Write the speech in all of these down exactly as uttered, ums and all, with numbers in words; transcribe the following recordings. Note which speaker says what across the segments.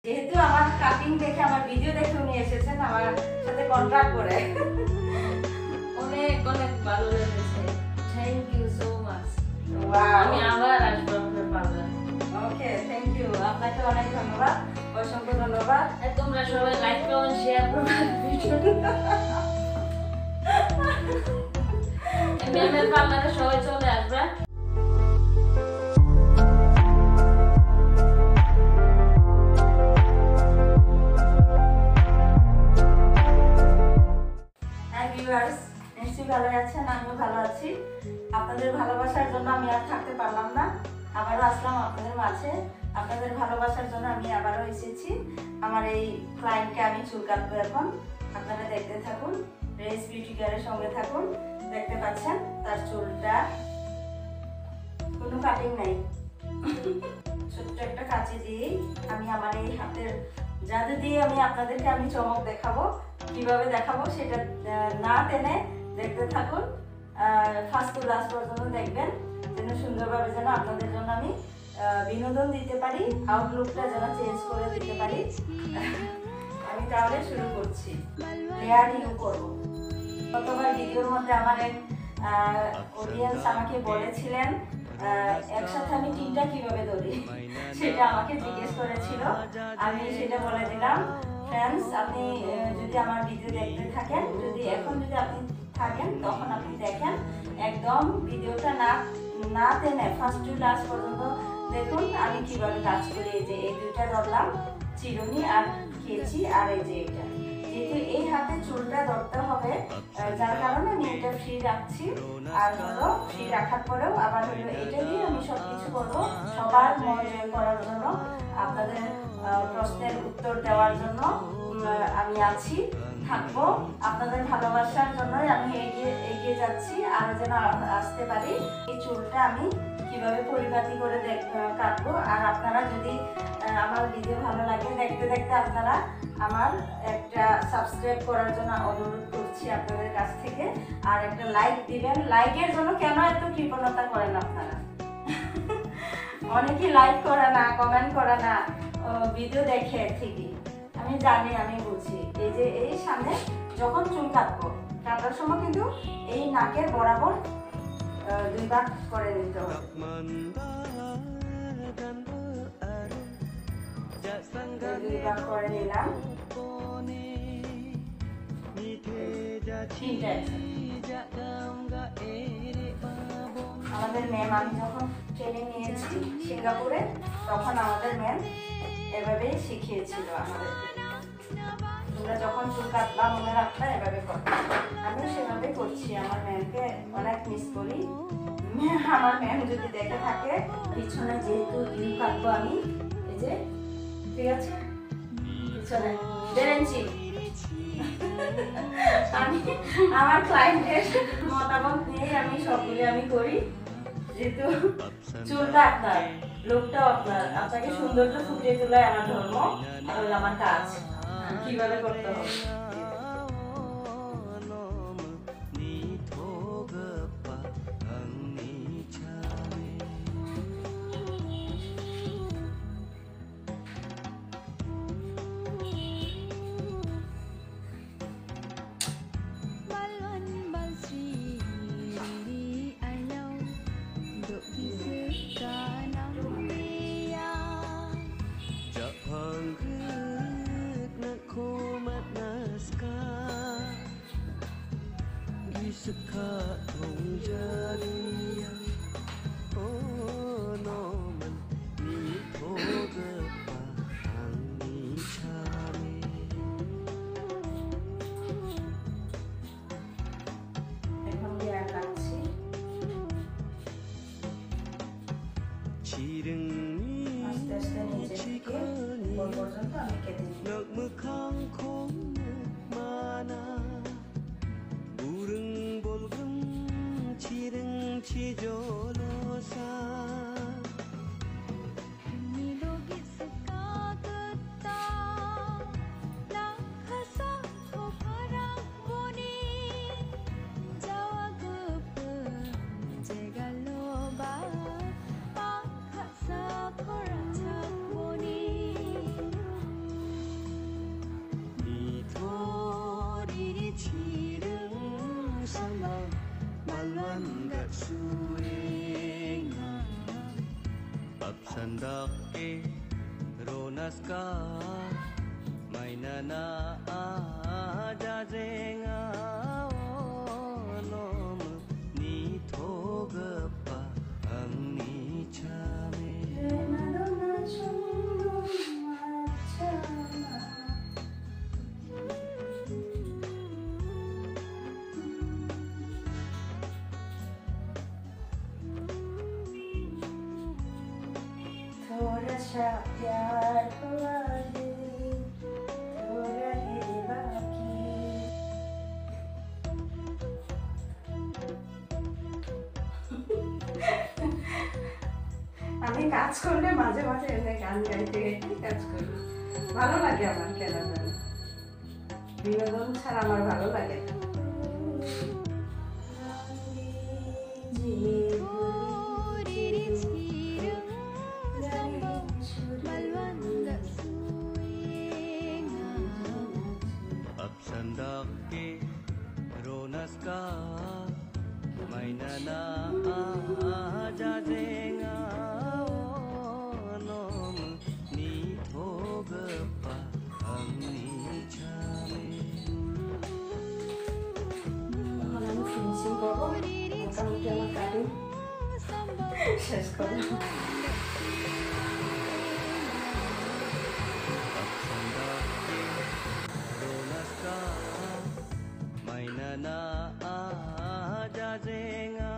Speaker 1: যেহেতু আমার কাটিং দেখে আমার ভিডিও দেখে উনি এসেছেন আমার সাথে কন্ট্রাক্ট করে।
Speaker 2: অনেক অনেক ভালো লেগেছে। Thank you so much. আমি আবার আসবো আপনার পার্লারে।
Speaker 1: Okay, thank you. আপনাকে অনেক ধন্যবাদ, অসংখ্য ধন্যবাদ।
Speaker 2: আর তোমরা সবাই লাইক কমেন্ট শেয়ার করবে ভিডিওটা। ম্যামের পার্লারে সবাই চলে আসবে।
Speaker 1: নিশ্চয়ই ভালো আছেন, আমিও ভালো আছি। আপনাদের ভালোবাসার জন্য আমি আর থাকতে পারলাম না, আবারও আসলাম আপনাদের মাঝে। আপনাদের ভালোবাসার জন্য আমি আবারও এসেছি। আমার এই ক্লায়েন্টকে আমি চুল কাটবো এখন। আপনারা দেখতে থাকুন, রেস বিউটি কেয়ারের সঙ্গে থাকুন। দেখতে পাচ্ছেন তার চুলটা কোনো কাটিং নাই, ছোট্ট একটা কাঁচি দিয়ে আমি আমার এই হাতের জাদু দিয়ে আমি আপনাদেরকে আমি চমক দেখাবো। কিভাবে দেখাবো সেটা না টেনে দেখতে থাকুন, ফার্স্ট টু লাস্ট পর্যন্ত দেখবেন, যেন সুন্দরভাবে যেন আপনাদের জন্য আমি বিনোদন দিতে পারি, আউটলুকটা যেন চেঞ্জ করে দিতে পারি। আমি তাহলে শুরু করছি। লেয়ার ইউ করবো। গতবার ভিডিওর মধ্যে আমার এক অডিয়েন্স আমাকে বলেছিলেন একসাথে আমি তিনটা কিভাবে ধরি, সেটা আমাকে জিজ্ঞেস করেছিল। আমি সেটা বলে দিলাম। ফ্রেন্ডস, আপনি যদি আমার ভিডিও দেখতে থাকেন, যদি এখন যদি আপনি থাকেন তখন আপনি দেখেন, একদম ভিডিওটা না না টেনে ফার্স্ট টু লাস্ট পর্যন্ত দেখুন আমি কিভাবে কাজ করি। এই যে এই দুইটা ধরলাম, চিরুনি আর কেচি, আর এই যে এটা, যেহেতু এই হাতে চুলটা ধরতে হবে যার কারণে আমি এটা ফ্রি রাখছি। আর হলো ফ্রি রাখার পরেও আবার হলো এটা দিয়ে আমি সব কিছু করবো সবার মন জয় করার জন্য, আপনাদের প্রশ্নের উত্তর দেওয়ার জন্য আমি আছি, থাকবো। আপনাদের ভালোবাসার জন্যই আমি এগিয়ে এগিয়ে যাচ্ছি, আরো যেন আসতে পারি। এই চুলটা আমি কিভাবে পরিপাটি করে কাটবো। আর আপনারা যদি আমার ভিডিও ভালো লাগে, দেখতে দেখতে আপনারা আমার একটা সাবস্ক্রাইব করার জন্য অনুরোধ করছি আপনাদের কাছ থেকে, আর একটা লাইক দিবেন। লাইকের জন্য কেন এত কৃপণতা করেন আপনারা? অনেকেই লাইক করে না, কমেন্ট করে না, ভিডিও দেখে ঠিকই, আমি জানি, আমি বুঝি। এই যে এই সামনে যখন চুল কাটবো, কাটার সময় কিন্তু এই নাকের বরাবর দুইবার করে নিতে হবে। দুইবার করে নিলাম। আমাদের ম্যাম, আমি যখন ট্রেনিং নিয়েছি সিঙ্গাপুরে, তখন আমাদের ম্যাম এভাবেই শিখিয়েছিল আমাদেরকে। তোমরা যখন চুল কাটবা মনে রাখবা এভাবে করবে। আমি সেভাবে করছি। আমার ম্যামকে অনেক মিস করি। আমার ম্যাম যদি দেখে থাকে, পিছনে যেহেতু ইউ কাটবো আমি, এই যে ঠিক আছে, পিছনে দেড় ইঞ্চি। আমি আমার ক্লায়েন্টের মতামত নিয়ে আমি সবগুলি আমি করি, যেহেতু চুলটা আপনার, লুকটা আপনার, আপনাকে সৌন্দর্য ফুটিয়ে তোলাই আমার ধর্ম, আর আমার কাজ কিভাবে করতে হবে। আস্তে আস্তে নিচে থেকে উপর পর্যন্ত আমি কেটে নিই। Burung
Speaker 3: के रोनस का मैना ना आ जाजेंगा ओनम नी थोगपा अंगनी छामे
Speaker 1: थोड़ा सा प्यार हुआ है थोड़ा है बाकी আমি কাজ করলে মাঝে মাঝে এনে গান গাইতে গাইতে কাজ করি ভালো লাগে আমার কেন জানি বিনোদন ছাড়া আমার ভালো লাগে না।
Speaker 3: अब संदक के रोनस का मैना ना आ जाजेंगा ओनम नी थोगपा अंगनी छामे
Speaker 1: এখন আমি ফিনিশিং করবো মোটামুটি আমার কাটিং শেষ করলাম।
Speaker 3: अब संदक के रोनस का मैना ना आ जाजेंगा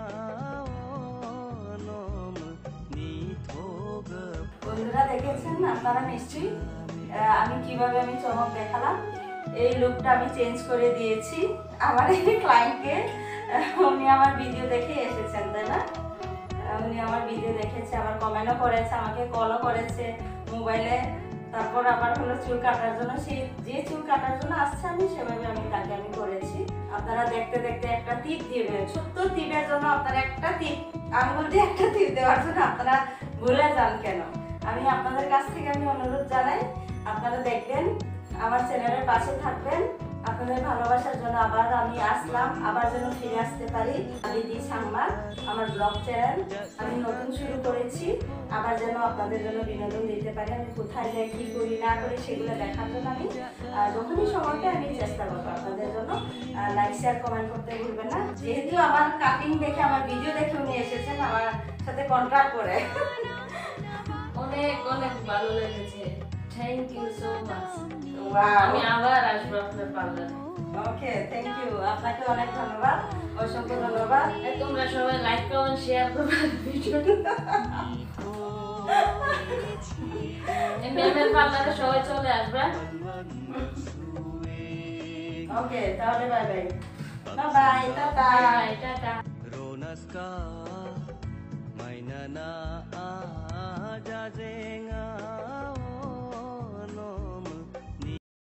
Speaker 3: ओनम नी थोगपा
Speaker 1: বন্ধুরা দেখেছেন আপনারা নিশ্চয়ই আহ, আমি কিভাবে আমি চমক দেখালাম এই লুকটা আমি চেঞ্জ করে দিয়েছি আমার এই ক্লায়েন্টকে উনি আমার ভিডিও দেখে এসেছেন তাই না আহ, উনি আমার ভিডিও দেখেছে আবার কমেন্টও করেছে আমাকে কলও করেছে মোবাইলে তারপর আবার হলো চুল কাটার জন্য সে যে চুল কাটার জন্য আসছে আমি সেভাবে আমি তাকে আমি করেছি আপনারা দেখতে দেখতে একটা টিপ দিবে ছোট্ট টিপের জন্য আপনারা একটা টিপ আঙুল দিয়ে একটা টিপ দেওয়ার জন্য আপনারা ভুলে যান কেন আমি আপনাদের কাছ থেকে আমি অনুরোধ জানাই আপনারা দেখবেন আমার চ্যানেলের পাশে থাকবেন আপনাদের ভালোবাসার জন্য আবার আমি আসলাম আবার যেন ফিরে আসতে পারি দিদি সাংমা আমার ব্লগ চ্যানেল আমি নতুন শুরু করেছি আবার যেন আপনাদের জন্য বিনোদন দিতে পারি আমি কোথায় যাই কি করি না করি সেগুলো দেখার জন্য আমি আহ, যখনই সময় পাই আমি চেষ্টা করবো আপনাদের জন্য লাইক শেয়ার কমেন্ট করতে ভুলবেন না যেহেতু আমার কাটিং দেখে আমার ভিডিও দেখে উনি এসেছেন আমার সাথে কন্ট্রাক্ট করে
Speaker 2: অনেক অনেক ভালো লেগেছে thank you so much
Speaker 1: Wow.
Speaker 2: আমি আবার আসবো আপনার পার্লারে
Speaker 1: ওকে থ্যাংক ইউ আপনাকে অনেক ধন্যবাদ অসংখ্য ধন্যবাদ
Speaker 2: তোমরা সবাই লাইক কমেন্ট শেয়ার করবে ভিডিওটা এমএমএর পার্লারে সবাই চলে আসবে
Speaker 1: ওকে তাহলে bye bye bye ta-ta
Speaker 2: bye ta-ta
Speaker 3: रोनस का मैना ना आ जाजेंगा